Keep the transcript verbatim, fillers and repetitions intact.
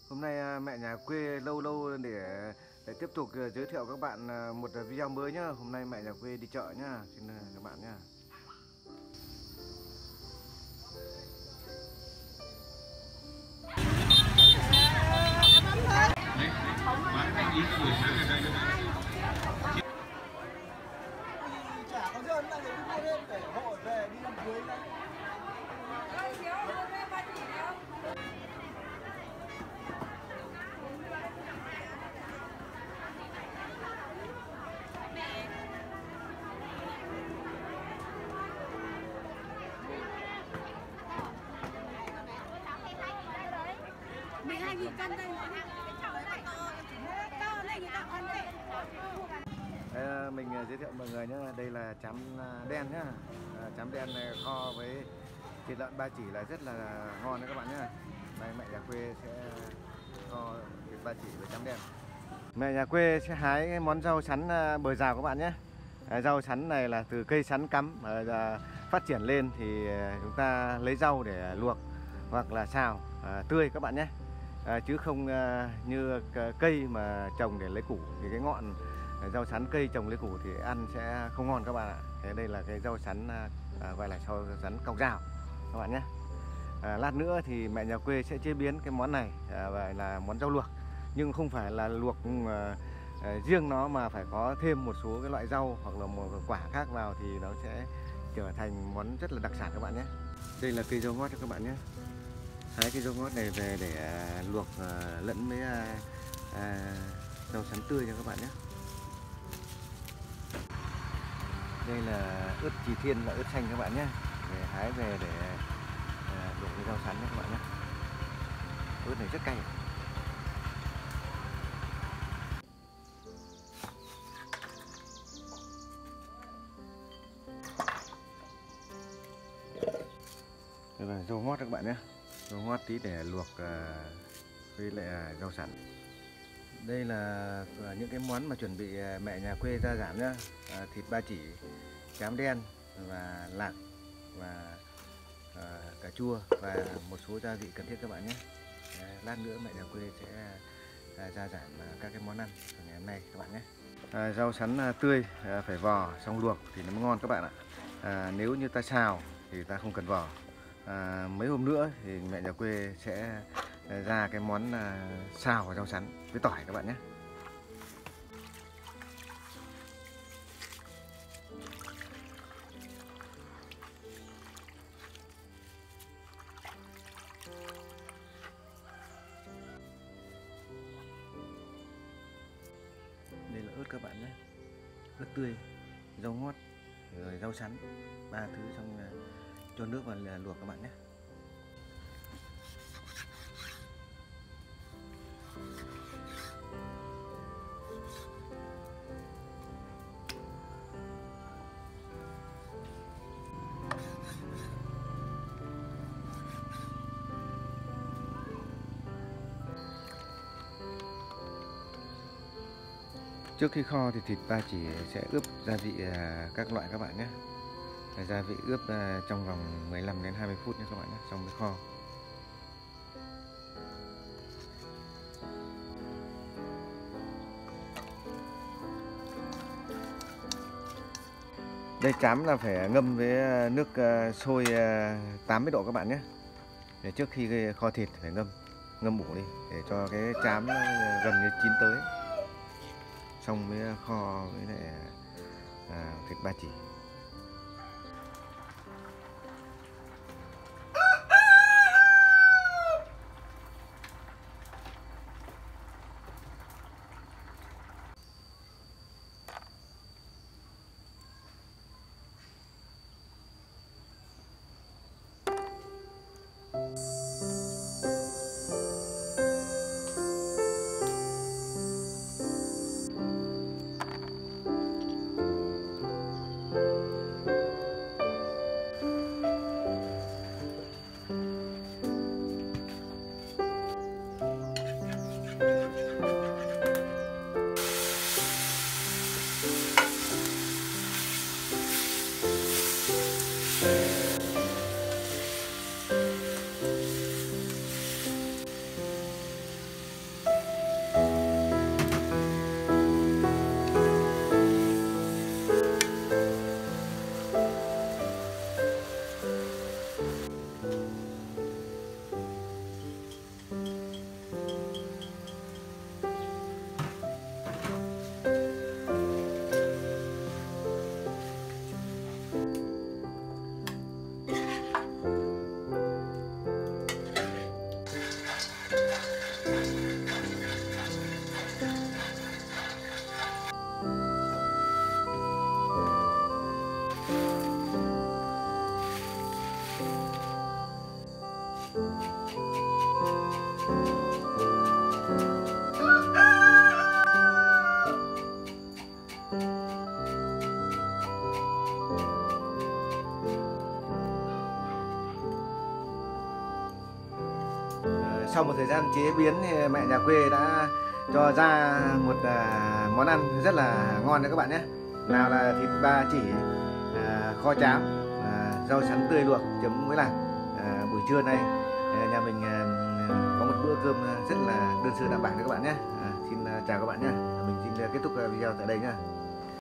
Hôm nay à, mẹ nhà quê lâu lâu để để tiếp tục à, giới thiệu các bạn à, một video mới nhá. Hôm nay mẹ nhà quê đi chợ nhá, xin à, các bạn nhá. Chả có dơn lại cứ mua thêm để hội về đi làm cưới này. mười hai nghìn cân đây. To này người ta ăn đấy. Đây, à, mình à, giới thiệu mọi người nhá, đây là chấm à, đen nhá. À, chấm đen này kho với thịt lợn ba chỉ là rất là ngon đấy các bạn nhá. Đây mẹ nhà quê sẽ kho thịt ba chỉ với chấm đen. Mẹ nhà quê sẽ hái cái món rau sắn à, bờ rào các bạn nhé. À, rau sắn này là từ cây sắn cắm à, phát triển lên thì chúng ta lấy rau để luộc hoặc là xào à, tươi các bạn nhé. À, chứ không à, như cây mà trồng để lấy củ thì cái ngọn rau sắn cây trồng lấy củ thì ăn sẽ không ngon các bạn ạ. Thế đây là cái rau sắn à, gọi là rau sắn cọc rào các bạn nhé. À, lát nữa thì mẹ nhà quê sẽ chế biến cái món này à, gọi là món rau luộc, nhưng không phải là luộc à, à, riêng nó mà phải có thêm một số cái loại rau hoặc là một quả khác vào thì nó sẽ trở thành món rất là đặc sản các bạn nhé. Đây là cây rau ngót cho các bạn nhé. Hái cái rau ngót này về để à, luộc à, lẫn với à, à, rau sắn tươi cho các bạn nhé. Đây là ớt Trì Thiên và ớt xanh các bạn nhé. Để hái về để à, luộc với rau sắn nhé các bạn nhé. Ớt này rất cay. Đây là rau ngót các bạn nhé. Rau ngót tí để luộc à, với lại rau sắn. Đây là những cái món mà chuẩn bị mẹ nhà quê gia giảm nhá. À, thịt ba chỉ, chám đen và lạc và à, cà chua và một số gia vị cần thiết các bạn nhé. À, lát nữa mẹ nhà quê sẽ à, gia giảm à, các cái món ăn của ngày hôm nay các bạn nhé. À, rau sắn à, tươi à, phải vò xong luộc thì nó mới ngon các bạn ạ. À, nếu như ta xào thì ta không cần vò. À, mấy hôm nữa thì mẹ nhà quê sẽ ra cái món à, xào và rau sắn với tỏi các bạn nhé. Đây là ớt các bạn nhé, ớt tươi, rau ngót, rồi rau sắn, ba thứ xong cho nước vào luộc các bạn nhé. Trước khi kho thì thịt ba chỉ sẽ ướp gia vị các loại các bạn nhé. Gia vị ướp trong vòng mười lăm đến hai mươi phút nha các bạn nhé, xong mới kho. Đây chám là phải ngâm với nước sôi tám mươi độ các bạn nhé. Để trước khi kho thịt phải ngâm ngâm ủ đi để cho cái chám gần như chín tới, xong mới kho với lại à, thịt ba chỉ. sau một thời gian chế biến thì mẹ nhà quê đã cho ra một à, món ăn rất là ngon đấy các bạn nhé. Nào là thịt ba chỉ à, kho chám, à, rau sắn tươi luộc chấm với lạc. À, buổi trưa nay à, nhà mình à, có một bữa cơm rất là đơn sơ đạm bạc đấy các bạn nhé. À, xin chào các bạn nhé. Mình xin kết thúc video tại đây nhé.